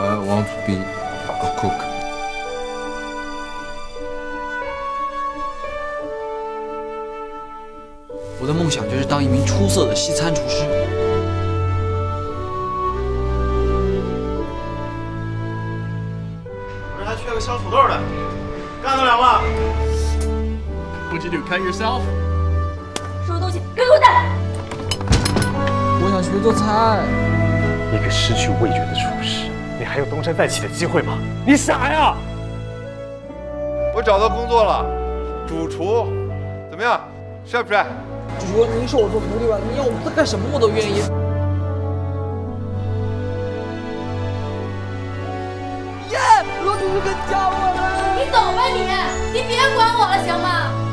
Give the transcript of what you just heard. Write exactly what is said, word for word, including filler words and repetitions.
I want to be a cook. 我的梦想就是当一名出色的西餐厨师。 我这还缺个削土豆的，干得了吗 ？What'd you do? Cut yourself? 收东西，给我滚！ 我想学做菜。 一个失去味觉的厨师，你还有东山再起的机会吗？你傻呀！ 我找到工作了，主厨，怎么样，帅不帅？ 主厨，您收我做徒弟吧，你要我做干什么我都愿意。耶，罗主厨跟加我了！ 你走吧你，你别管我了行吗？